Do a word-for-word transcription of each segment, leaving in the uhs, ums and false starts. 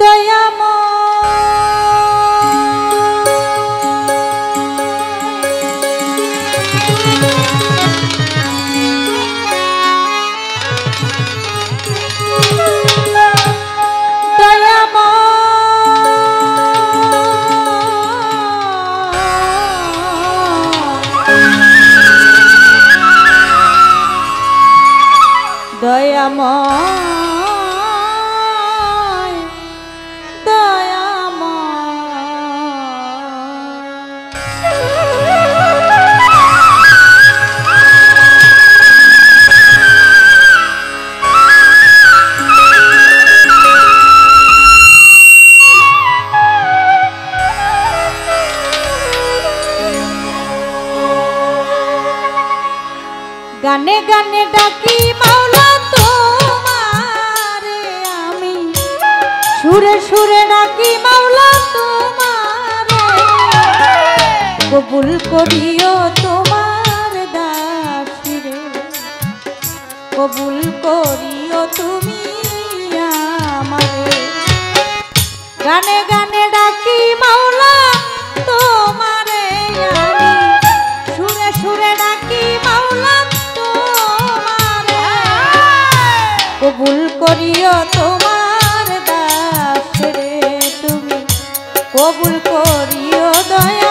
गाने गाने डाकी माওলা তোমারে আমি সুরে সুরে ডাকি মাওলা তোমারে কবুল করিও তোমার দাসীরে কবুল করিও তুমি আমারে গানে গানে ডাকি মাওলা তোমারে আমি সুরে সুরে ডাকি মাওলা কবুল করিও তোমার দাসরে তুমি কবুল করিও দয়া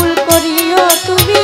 কবুল করিও তুমি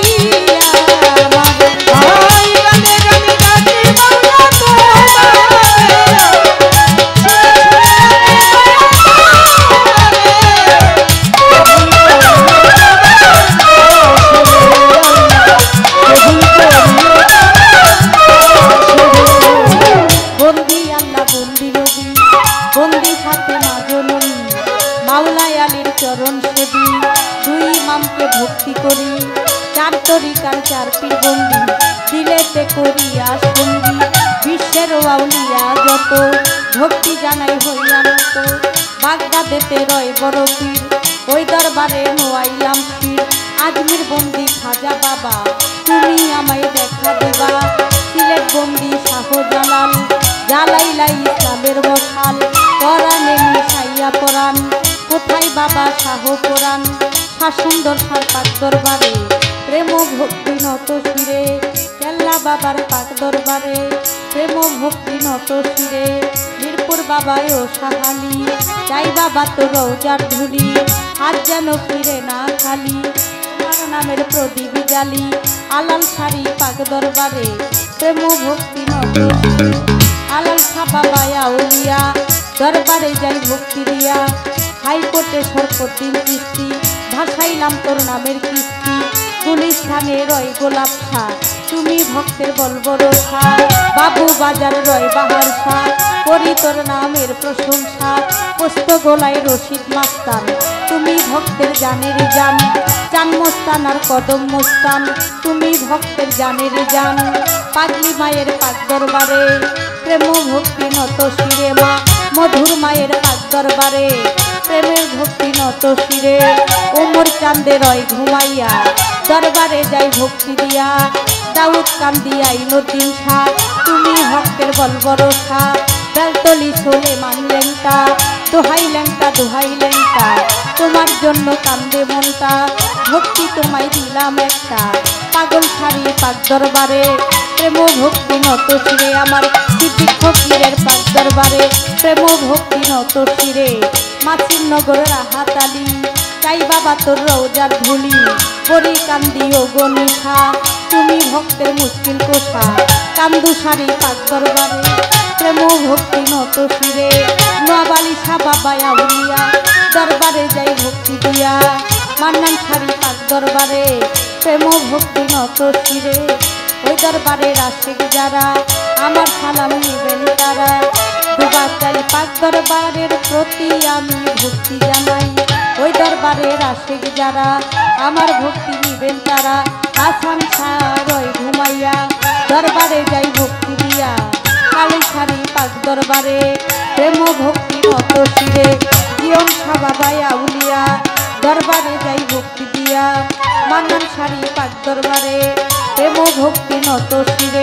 চরণ সেবী দুই ইমামকে ভক্তি করি চার তরিকার চার পীর বন্দি দিলেতে করিয়া সঙ্গী বিশ্বের আউলিয়া যত ভক্তি জানাই হইয়া নত বাগদাদেতে রয় বড় পীর ওই দরবারে নোয়াইলাম পীর আজমির বন্দি খাজা বাবা তুমি আমায় দেখা দিবা সিলেট বন্দি শাহজালাল জ্বালাইলা ইসলামের মশাল পরাণে মিশাইয়া পরাণ কোথায় বাবা শাহ পুরাণ শাসুন্দর সার পাক দরবারে প্রেম ভক্তি নত শিরে কেল্লা বাবার পাক দরবারে প্রেম ভক্তি নত শিরে মিরপুর বাবায় ও সাহালি যাই বাবা তো রৌজার ধুলি আজ যেন ফিরে না খালি তোমার নামের প্রদীপ জালি আলাল শাড়ি পাক দরবারে প্রেম ভক্তি নত শিরে আলাল শাহ বাবায় আউলিয়া দরবারে যাই ভক্তি দিয়া হাইকোর্টে সরপতিন কিস্তি ভাসাইলাম তোর নামের কিস্তি গুলিস্থানে রয় গোলাপ শাহ তুমি ভক্তের বলবরসা বাবু বাজার রয় বাহার শাহ করি তোর নামের প্রশংসা পোস্ত গোলায় রশিদ মাস্তান তুমি ভক্তের জানের জান চান মোস্তান আর কদম মোস্তান তুমি ভক্তের জানের জান পাগলি মায়ের পাক দরবারে প্রেম ভক্তি নত শিরে মা মধুর মায়ের পাক দরবারে প্রেমের ভক্তি নত শিরে ওমর চাঁদে রয় ঘুমাইয়া দরবারে যাই ভক্তি দিয়া দাউদ কান্দিয়াই নদীন শাহ তুমি ভক্তের বলবরসা বেলতলি সোলে মান লেংটা দোহাই লেংটা দোহাই লেংটা তোমার জন্য কান্দে মনটা ভক্তি তোমায় দিলাম একটা পাগল শাড়ি পাক দরবারে প্রেম ভক্তি নত শিরে আমার সিদ্দিক ফকিরের পাক দরবারে প্রেম ভক্তি নত শিরে মাছির নগর রাহাতালি চাই বাবা তোর রৌজার ধুলি পরি কান্দি ও গনিশা তুমি ভক্তের মুশকিল কোষা কান্দু শাড়ি পাক দরবারে প্রেম ভক্তি নত শিরে নোয়াবালি শাহ বাবা আউলিয়া দরবারে যাই ভক্তি দিয়া মান্নান শাড়ি পাক দরবারে প্রেম ভক্তি নত শিরে ওই দরবারে রাশেক যারা আমার সালাম নিবেন তারা দুবাচারি পাক দরবারের প্রতি আমি ভক্তি জানাই ওই দরবারে রাশেক যারা আমার ভক্তি নিবেন তারা আসাম সারয় ঘুমাইয়া দরবারে যাই ভক্তি দিয়া কালী শাড়ি পাক দরবারে প্রেম ভক্তি নত শিরে জীবন সাবাবাই আউলিয়া দরবারে যাই ভক্তি দিয়া মান্নান শাড়ি পাক দরবারে প্রেম ভক্তি নত শিরে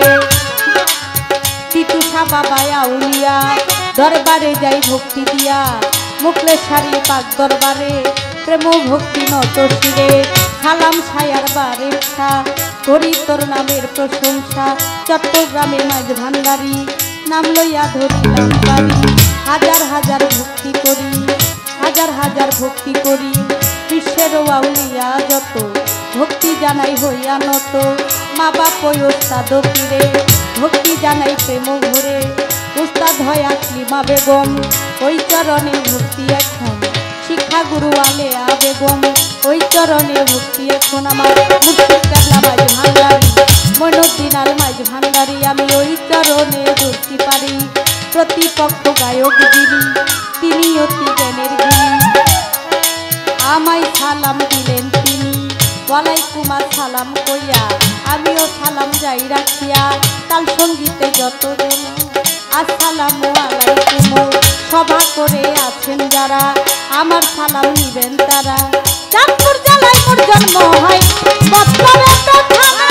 টিটু বাবায় আউলিয়া দরবারে যাই ভক্তি দিয়া মুখলের শাড়ি পাক দরবারে প্রেম ভক্তি নত শিরে সালাম ছায়ার বারে শাহ করি তোর নামের প্রশংসা চট্টগ্রামের মাঝ ভান্ডারি নাম লইয়া ধরিলাম বাড়ি হাজার হাজার ভক্তি করি হাজার হাজার ভক্তি করি বিশ্বের আউলিয়া যত ভক্তি জানাই হইয়া নত মা বাপ ওস্তাদ পীরে ভক্তি জানাই প্রেম ভরে উস্তাদ হয় আকলিমা বেগম ওই চরণে ভক্তি এখন শিক্ষা গুরু আলেয়া বেগম ওই চরণে ভক্তি এখন আমার মুর্শিদ কাবলা মাঝ ভান্ডারি মইনুদ্দিন আল মাঝ ভান্ডারি আমি ওই চরণে ধরতে পারি প্রতিপক্ষ গায়ক যিনি তিনি অতি জ্ঞানের গিরি আমায় সালাম দিলেন তিনি ওয়ালাইকুম আসসালাম কইয়া আমিও সালাম যাই রাখিয়া তাল সঙ্গীতে যতজন আসসালামু আলাইকুম সভা করে আছেন যারা আমার সালাম নিবেন তারা চাঁদপুর জেলায় মোর জন্ম হয় বছরে তো থানা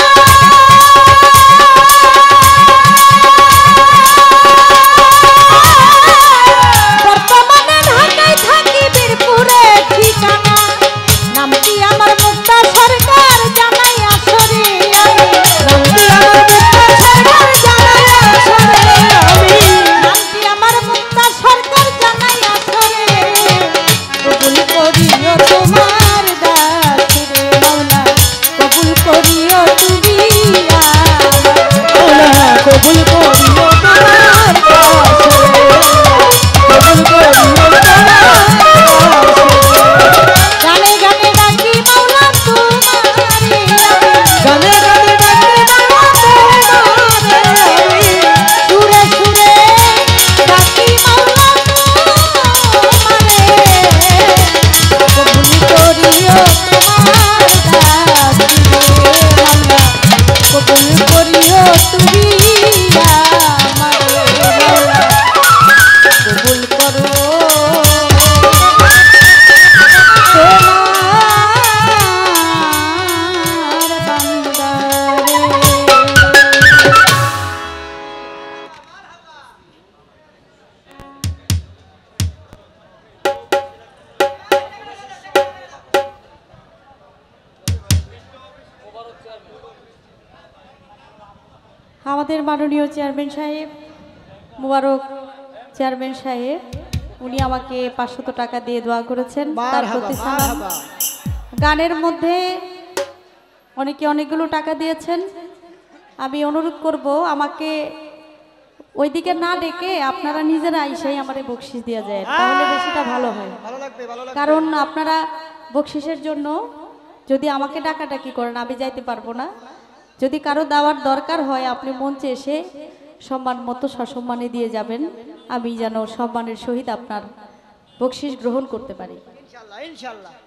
বর্তমানে ঢাকায় থাকি বীরপুরে ঠিকানা নামটি আমার মুক্তা সরকার জানাই আসরে নামটি আমার মুক্তা সরকার জানাই আসরে আমি নামটি আমার মুক্তা সরকার জানাই আসরে কবুল করিও তোমার দাস রে মাওলা আমাদের মাননীয় চেয়ারম্যান সাহেব, মুবারক চেয়ারম্যান সাহেব, উনি আমাকে পাঁচশত টাকা দিয়ে দোয়া করেছেন, তার প্রতি সালাম। গানের মধ্যে অনেকে অনেকগুলো টাকা দিয়েছেন। আমি অনুরোধ করব আমাকে ওইদিকে না ডেকে আপনারা নিজেরা আইসাই আমারে বকশিস দেওয়া যায়, তাহলে বেশিটা ভালো হয়। কারণ আপনারা বকশিসের জন্য যদি আমাকে ডাকাডাকি করেন আমি যাইতে পারবো না। যদি কারো দেওয়ার দরকার হয় আপনি মঞ্চে এসে সম্মান মতো সসম্মানে দিয়ে যাবেন, আমি যেন সম্মানের সহিত আপনার বকশিস গ্রহণ করতে পারি। ইনশাআল্লাহ ইনশাআল্লাহ।